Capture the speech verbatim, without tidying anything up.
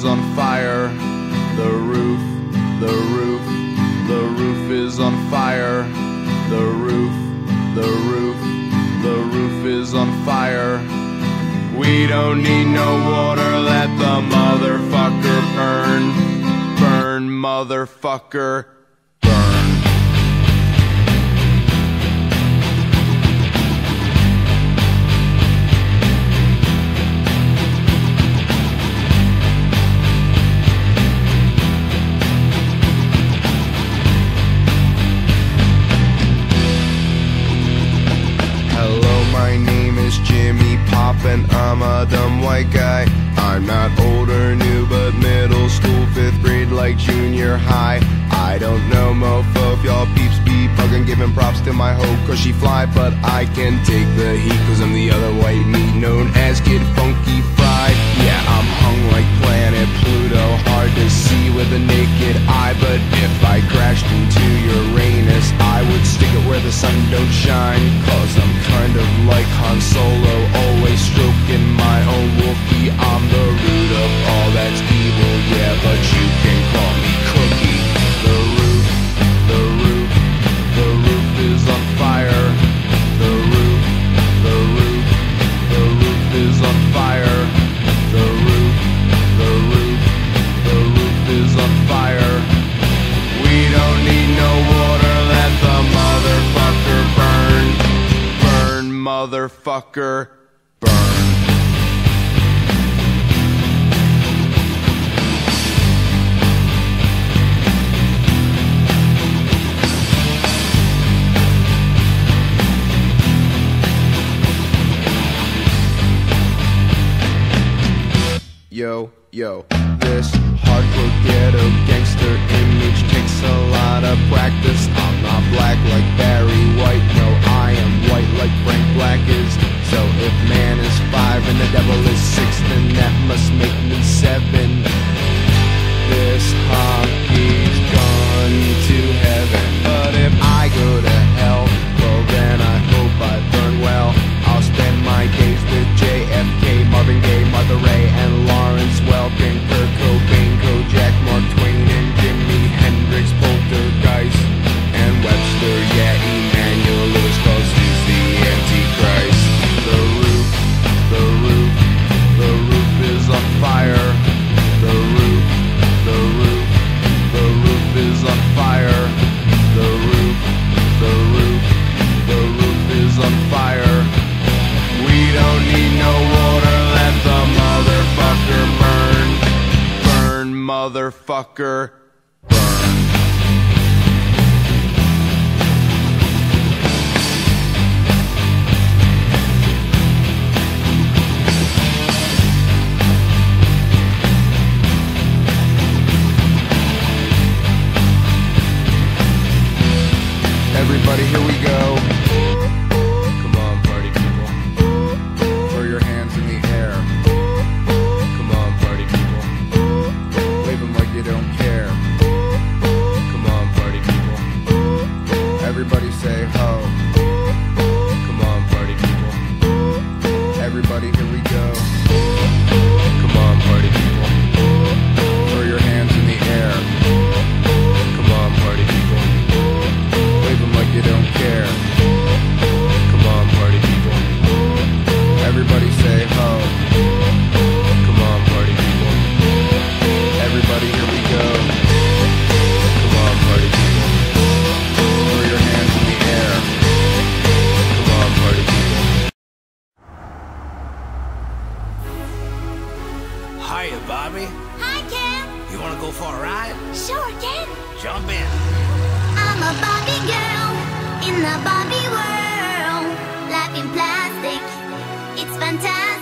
is on fire. The roof, the roof, the roof is on fire. The roof, the roof, the roof is on fire. We don't need no water, let the motherfucker burn. Burn, motherfucker, burn. My name is Jimmy Pop and I'm a dumb white guy. I'm not old or new, but middle school, fifth grade like junior high. I don't know mofo if y'all peeps be bugging, giving props to my hoe cause she fly. But I can take the heat cause I'm the other white meat known as Kid Funky Fried. Yeah, I'm hung like planet Pluto, hard to see with a naked eye. But if I crashed into Uranus, I would stick it where the sun don't shine. Cause I'm kind of like Han Solo, always stroking my own Wookiee. I'm the root of all that's evil, yeah, but you can call me Cookie. The roof, the roof, the roof is on fire. The roof, the roof, the roof is on fire. The roof, the roof, the roof is on fire. We don't need no water, let the motherfucker burn. Burn, motherfucker, burn. Yo, yo, this hardcore ghetto gangster image takes a lot of practice. I'm not black like Barry White, no, I am white like Frank Black is. So if man is five and the devil is six, then that must make me seven. This hockey's gone to heaven, but if I go to hell, well then I hope I burn well. I'll spend my days with J F K, Marvin Gaye, Martha Ray, and Lawrence Welkin, Kurt Cobain, Kojak, Mark Twain, and Jimi Hendrix, Poltergeist, and Webster, yeah, Emmanuel Lewis, cause he's the Antichrist. The roof, the roof, the roof is on fire. The roof, the roof, the roof is on fire. The roof, the roof, the roof is on fire. We don't need no water, let the motherfucker burn. Burn, motherfucker, burn. Everybody, here we go. Come on, party people. Throw your hands in the air. Come on, party people. Wave them like you don't care. Come on, party people. Everybody say ho. Come on, party people. Everybody, here we go. Come on, party people. Throw your hands in the air. Come on, party people. Wave them like you don't care. Come on, party people. Everybody say ho. Come on, party people. Everybody, here we go. Come on, party people. Throw your hands in the air. Come on, party people. Hiya, Bobby. Hi, Ken. You wanna go for a ride? Sure, Ken. Jump in. I'm a Barbie girl in the Barbie world. Life in plastic, it's fantastic.